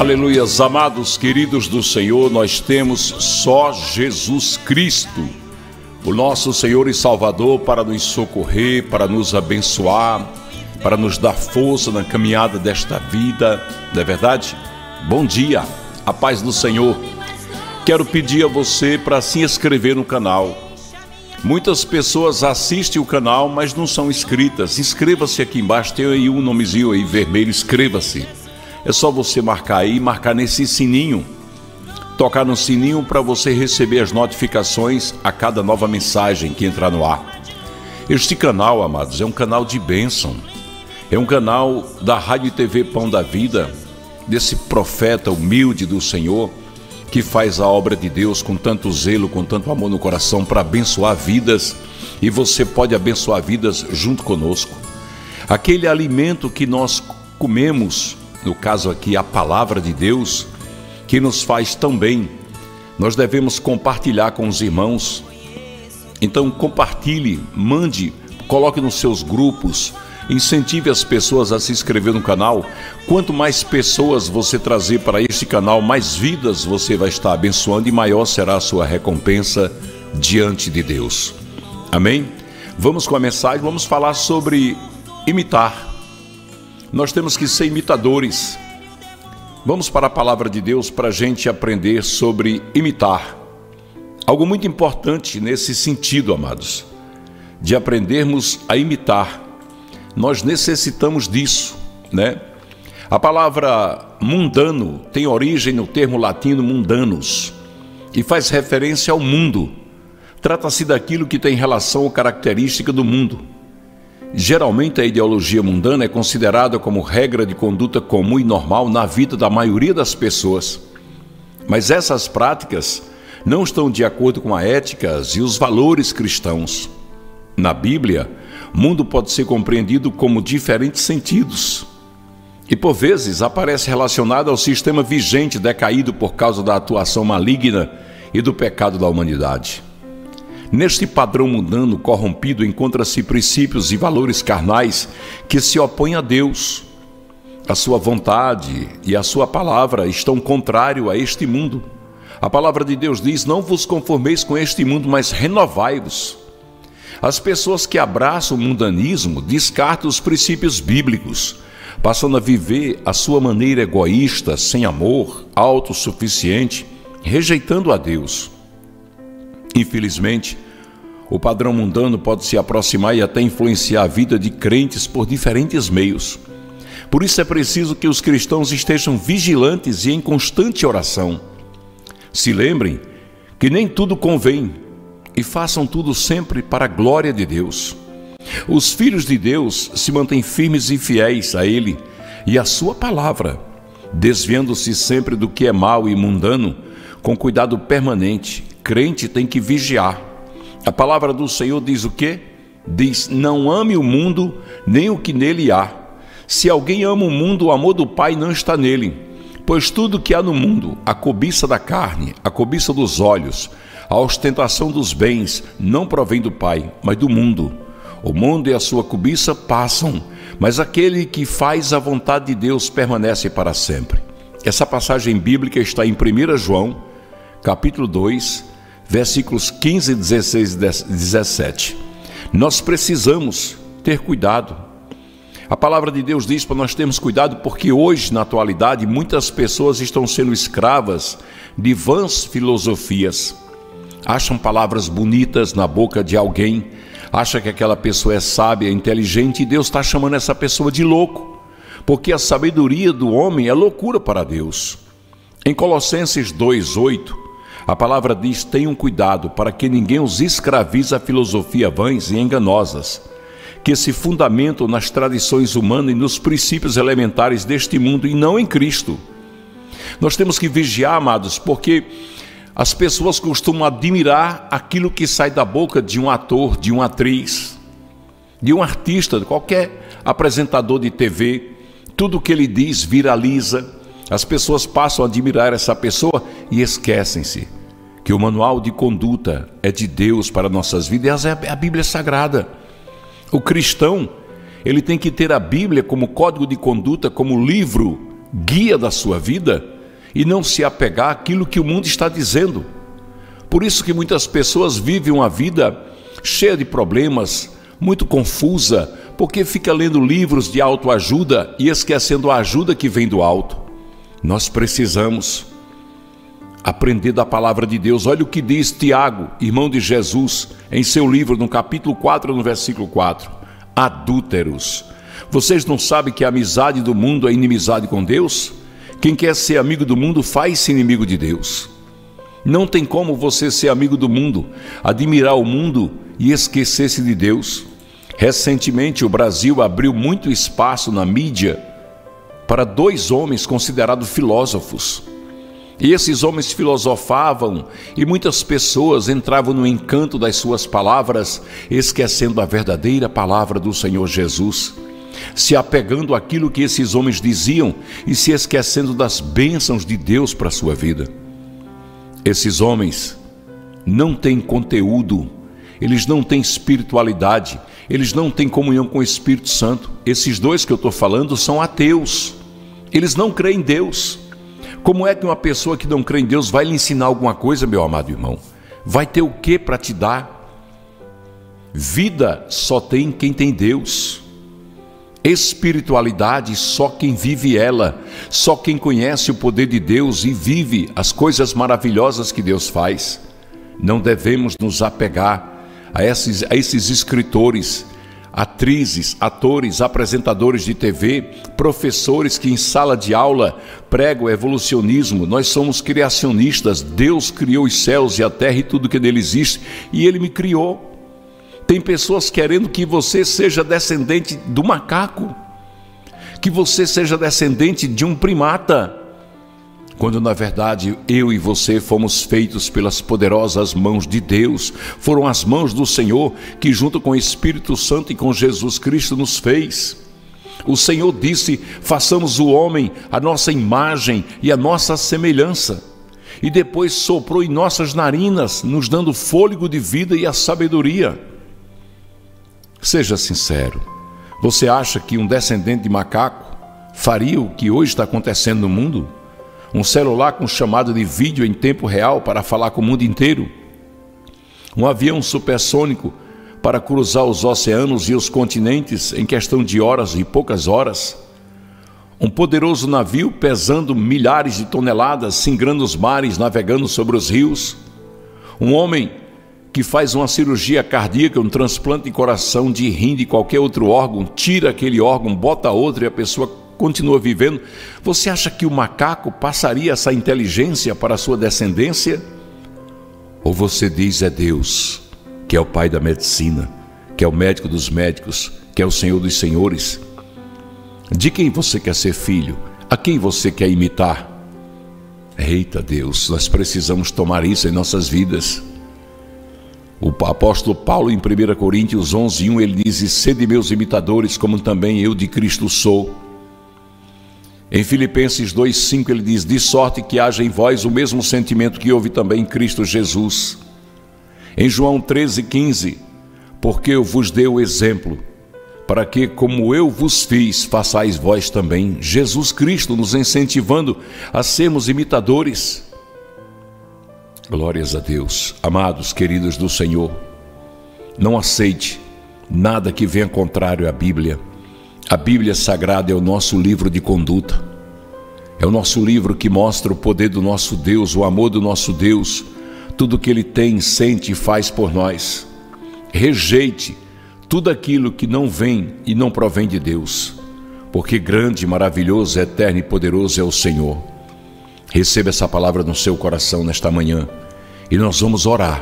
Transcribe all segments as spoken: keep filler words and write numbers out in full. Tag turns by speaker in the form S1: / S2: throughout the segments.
S1: Aleluias, amados, queridos do Senhor, nós temos só Jesus Cristo, o nosso Senhor e Salvador, para nos socorrer, para nos abençoar, para nos dar força na caminhada desta vida, não é verdade? Bom dia, a paz do Senhor. Quero pedir a você para se inscrever no canal. Muitas pessoas assistem o canal, mas não são inscritas. Inscreva-se aqui embaixo, tem aí um nomezinho aí vermelho, inscreva-se. É só você marcar aí, marcar nesse sininho, tocar no sininho para você receber as notificações a cada nova mensagem que entrar no ar. Este canal, amados, é um canal de bênção. É um canal da Rádio e T V Pão da Vida, desse profeta humilde do Senhor, que faz a obra de Deus com tanto zelo, com tanto amor no coração para abençoar vidas, e você pode abençoar vidas junto conosco. Aquele alimento que nós comemos, no caso aqui a palavra de Deus, que nos faz tão bem, nós devemos compartilhar com os irmãos. Então compartilhe, mande, coloque nos seus grupos, incentive as pessoas a se inscrever no canal. Quanto mais pessoas você trazer para este canal, mais vidas você vai estar abençoando e maior será a sua recompensa diante de Deus. Amém? Vamos com a mensagem, vamos falar sobre imitar. Nós temos que ser imitadores. Vamos para a palavra de Deus para a gente aprender sobre imitar. Algo muito importante nesse sentido, amados, de aprendermos a imitar. Nós necessitamos disso, né? A palavra mundano tem origem no termo latino mundanus e faz referência ao mundo. Trata-se daquilo que tem relação ou característica do mundo. Geralmente a ideologia mundana é considerada como regra de conduta comum e normal na vida da maioria das pessoas. Mas essas práticas não estão de acordo com a ética e os valores cristãos. Na Bíblia, mundo pode ser compreendido como diferentes sentidos. E por vezes aparece relacionado ao sistema vigente decaído por causa da atuação maligna e do pecado da humanidade. Neste padrão mundano corrompido encontra-se princípios e valores carnais que se opõem a Deus. A sua vontade e a sua palavra estão contrários a este mundo. A palavra de Deus diz: não vos conformeis com este mundo, mas renovai-vos. As pessoas que abraçam o mundanismo descartam os princípios bíblicos, passando a viver a sua maneira egoísta, sem amor, autossuficiente, rejeitando a Deus. Infelizmente, o padrão mundano pode se aproximar e até influenciar a vida de crentes por diferentes meios. Por isso é preciso que os cristãos estejam vigilantes e em constante oração. Se lembrem que nem tudo convém e façam tudo sempre para a glória de Deus. Os filhos de Deus se mantêm firmes e fiéis a Ele e à sua palavra, desviando-se sempre do que é mau e mundano, com cuidado permanente. Crente tem que vigiar. A palavra do Senhor diz o quê? Diz: não ame o mundo, nem o que nele há. Se alguém ama o mundo, o amor do Pai não está nele. Pois tudo que há no mundo, a cobiça da carne, a cobiça dos olhos, a ostentação dos bens, não provém do Pai, mas do mundo. O mundo e a sua cobiça passam, mas aquele que faz a vontade de Deus permanece para sempre. Essa passagem bíblica está em primeira João, capítulo dois, versículos quinze, dezesseis e dezessete. Nós precisamos ter cuidado. A palavra de Deus diz para nós termos cuidado, porque hoje, na atualidade, muitas pessoas estão sendo escravas de vãs filosofias. Acham palavras bonitas na boca de alguém, acham que aquela pessoa é sábia, inteligente, e Deus está chamando essa pessoa de louco, porque a sabedoria do homem é loucura para Deus. Em Colossenses dois, oito, a palavra diz: tenham cuidado para que ninguém os escravize a filosofia vãs e enganosas, que se fundamentam nas tradições humanas e nos princípios elementares deste mundo e não em Cristo. Nós temos que vigiar, amados, porque as pessoas costumam admirar aquilo que sai da boca de um ator, de uma atriz, de um artista, de qualquer apresentador de T V. Tudo que ele diz viraliza. As pessoas passam a admirar essa pessoa e esquecem-se que o manual de conduta é de Deus para nossas vidas, é a Bíblia Sagrada. O cristão, ele tem que ter a Bíblia como código de conduta, como livro guia da sua vida, e não se apegar àquilo que o mundo está dizendo. Por isso que muitas pessoas vivem uma vida cheia de problemas, muito confusa, porque fica lendo livros de autoajuda e esquecendo a ajuda que vem do alto. Nós precisamos aprender da palavra de Deus. Olha o que diz Tiago, irmão de Jesus, em seu livro, no capítulo quatro, no versículo quatro. Adúlteros, vocês não sabem que a amizade do mundo é inimizade com Deus? Quem quer ser amigo do mundo faz-se inimigo de Deus. Não tem como você ser amigo do mundo, admirar o mundo e esquecer-se de Deus. Recentemente o Brasil abriu muito espaço na mídia para dois homens considerados filósofos. E esses homens filosofavam e muitas pessoas entravam no encanto das suas palavras, esquecendo a verdadeira palavra do Senhor Jesus, se apegando àquilo que esses homens diziam e se esquecendo das bênçãos de Deus para a sua vida. Esses homens não têm conteúdo, eles não têm espiritualidade, eles não têm comunhão com o Espírito Santo. Esses dois que eu estou falando são ateus, eles não creem em Deus. Como é que uma pessoa que não crê em Deus vai lhe ensinar alguma coisa, meu amado irmão? Vai ter o que para te dar? Vida só tem quem tem Deus. Espiritualidade só quem vive ela, só quem conhece o poder de Deus e vive as coisas maravilhosas que Deus faz. Não devemos nos apegar a esses, a esses escritores, atrizes, atores, apresentadores de T V, professores que em sala de aula pregam o evolucionismo. Nós somos criacionistas. Deus criou os céus e a terra e tudo que nele existe, e Ele me criou. Tem pessoas querendo que você seja descendente do macaco, que você seja descendente de um primata, quando na verdade eu e você fomos feitos pelas poderosas mãos de Deus. Foram as mãos do Senhor que junto com o Espírito Santo e com Jesus Cristo nos fez. O Senhor disse: façamos o homem a nossa imagem e a nossa semelhança, e depois soprou em nossas narinas, nos dando fôlego de vida e a sabedoria. Seja sincero, você acha que um descendente de macaco faria o que hoje está acontecendo no mundo? Um celular com chamada de vídeo em tempo real para falar com o mundo inteiro? Um avião supersônico para cruzar os oceanos e os continentes em questão de horas e poucas horas? Um poderoso navio pesando milhares de toneladas, singrando os mares, navegando sobre os rios? Um homem que faz uma cirurgia cardíaca, um transplante de coração, de rim, de qualquer outro órgão, tira aquele órgão, bota outro e a pessoa continua vivendo. Você acha que o macaco passaria essa inteligência para a sua descendência? Ou você diz: é Deus, que é o Pai da medicina, que é o médico dos médicos, que é o Senhor dos senhores? De quem você quer ser filho? A quem você quer imitar? Eita Deus, nós precisamos tomar isso em nossas vidas. O apóstolo Paulo, em primeira Coríntios onze, um, ele diz: sede meus imitadores, como também eu de Cristo sou. Em Filipenses dois, cinco, ele diz: de sorte que haja em vós o mesmo sentimento que houve também em Cristo Jesus. Em João treze, quinze, porque eu vos dei o exemplo, para que, como eu vos fiz, façais vós também. Jesus Cristo nos incentivando a sermos imitadores. Glórias a Deus. Amados, queridos do Senhor, não aceite nada que venha contrário à Bíblia. A Bíblia Sagrada é o nosso livro de conduta. É o nosso livro que mostra o poder do nosso Deus, o amor do nosso Deus, tudo que Ele tem, sente e faz por nós. Rejeite tudo aquilo que não vem e não provém de Deus, porque grande, maravilhoso, eterno e poderoso é o Senhor. Receba essa palavra no seu coração nesta manhã e nós vamos orar,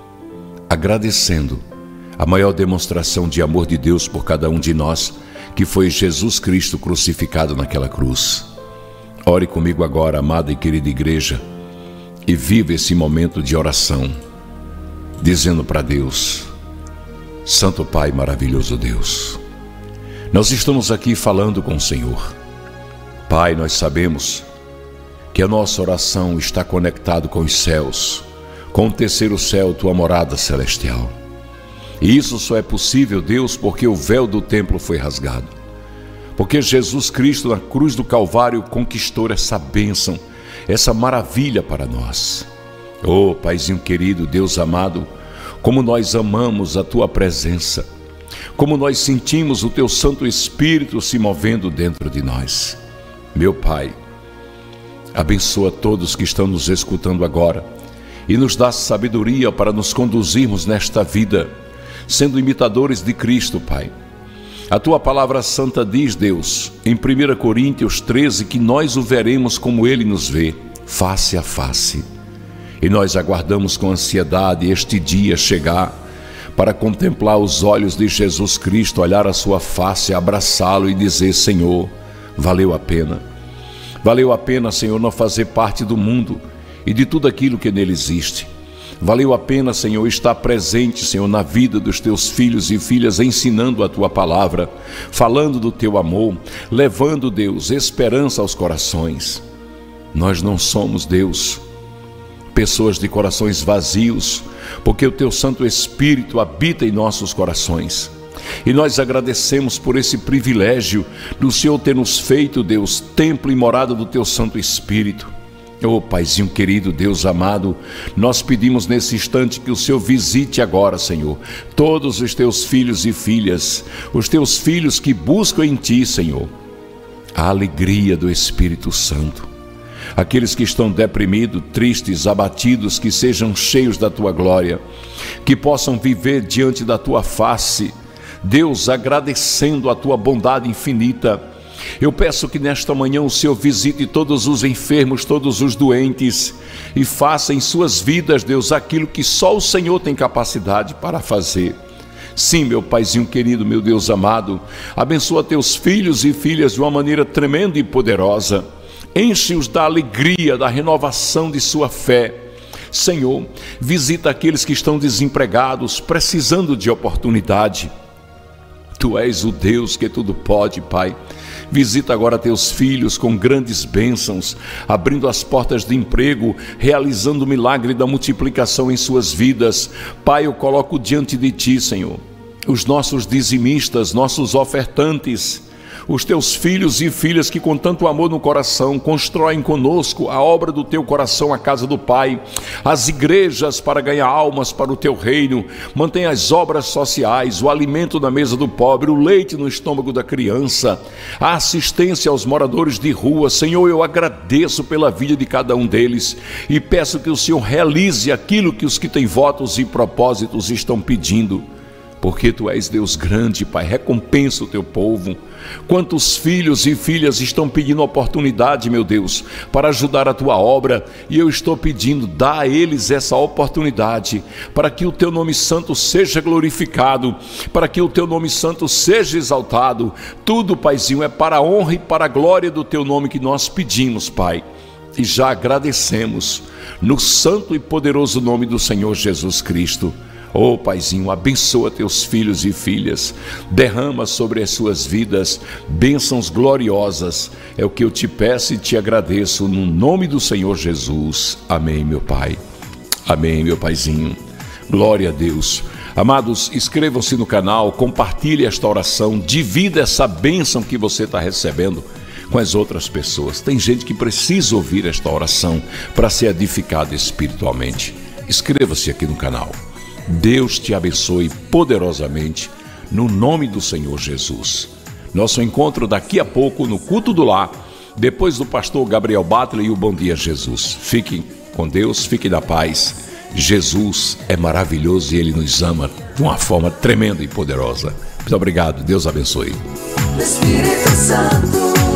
S1: agradecendo a maior demonstração de amor de Deus por cada um de nós, que foi Jesus Cristo crucificado naquela cruz. Ore comigo agora, amada e querida igreja, e viva esse momento de oração, dizendo para Deus: Santo Pai, maravilhoso Deus, nós estamos aqui falando com o Senhor. Pai, nós sabemos que a nossa oração está conectada com os céus, com o terceiro céu, tua morada celestial. E isso só é possível, Deus, porque o véu do templo foi rasgado. Porque Jesus Cristo, na cruz do Calvário, conquistou essa bênção essa maravilha para nós. Oh, Paizinho querido, Deus amado, como nós amamos a Tua presença, como nós sentimos o Teu Santo Espírito se movendo dentro de nós. Meu Pai, abençoa todos que estão nos escutando agora e nos dá sabedoria para nos conduzirmos nesta vida, sendo imitadores de Cristo, Pai. A Tua palavra santa diz, Deus, em primeira Coríntios treze, que nós o veremos como Ele nos vê, face a face. E nós aguardamos com ansiedade este dia chegar para contemplar os olhos de Jesus Cristo, olhar a sua face, abraçá-lo e dizer: Senhor, valeu a pena. Valeu a pena, Senhor, não fazer parte do mundo e de tudo aquilo que nele existe. Valeu a pena, Senhor, estar presente, Senhor, na vida dos Teus filhos e filhas, ensinando a Tua palavra, falando do Teu amor, levando, Deus, esperança aos corações. Nós não somos, Deus, pessoas de corações vazios, porque o Teu Santo Espírito habita em nossos corações. E nós agradecemos por esse privilégio do Senhor ter nos feito, Deus, templo e morada do Teu Santo Espírito. Oh, Paizinho querido, Deus amado, nós pedimos nesse instante que o Senhor visite agora, Senhor, todos os Teus filhos e filhas, os Teus filhos que buscam em Ti, Senhor, a alegria do Espírito Santo. Aqueles que estão deprimidos, tristes, abatidos, que sejam cheios da Tua glória, que possam viver diante da Tua face, Deus, agradecendo a Tua bondade infinita. Eu peço que nesta manhã o Senhor visite todos os enfermos, todos os doentes, e faça em suas vidas, Deus, aquilo que só o Senhor tem capacidade para fazer. Sim, meu Paizinho querido, meu Deus amado, abençoa Teus filhos e filhas de uma maneira tremenda e poderosa. Enche-os da alegria, da renovação de sua fé. Senhor, visita aqueles que estão desempregados, precisando de oportunidade. Tu és o Deus que tudo pode, Pai. Visita agora Teus filhos com grandes bênçãos, abrindo as portas de emprego, realizando o milagre da multiplicação em suas vidas. Pai, eu coloco diante de Ti, Senhor, os nossos dizimistas, nossos ofertantes, os Teus filhos e filhas que com tanto amor no coração constroem conosco a obra do Teu coração, a casa do Pai, as igrejas para ganhar almas para o Teu reino. Mantém as obras sociais, o alimento na mesa do pobre, o leite no estômago da criança, a assistência aos moradores de rua. Senhor, eu agradeço pela vida de cada um deles e peço que o Senhor realize aquilo que os que têm votos e propósitos estão pedindo. Porque Tu és Deus grande, Pai, recompensa o Teu povo. Quantos filhos e filhas estão pedindo oportunidade, meu Deus, para ajudar a Tua obra, e eu estou pedindo, dá a eles essa oportunidade, para que o Teu nome santo seja glorificado, para que o Teu nome santo seja exaltado. Tudo, Paizinho, é para a honra e para a glória do Teu nome que nós pedimos, Pai, e já agradecemos, no santo e poderoso nome do Senhor Jesus Cristo. Oh, Paizinho, abençoa Teus filhos e filhas, derrama sobre as suas vidas bênçãos gloriosas. É o que eu Te peço e Te agradeço no nome do Senhor Jesus. Amém, meu Pai. Amém, meu Paizinho. Glória a Deus. Amados, inscrevam-se no canal, compartilhe esta oração, divida essa bênção que você está recebendo com as outras pessoas. Tem gente que precisa ouvir esta oração para ser edificado espiritualmente. Inscreva-se aqui no canal. Deus te abençoe poderosamente, no nome do Senhor Jesus. Nosso encontro daqui a pouco no Culto do Lar, depois do pastor Gabriel Butler e o Bom Dia Jesus. Fiquem com Deus, fiquem na paz. Jesus é maravilhoso e Ele nos ama de uma forma tremenda e poderosa. Muito obrigado, Deus abençoe. Espírito Santo.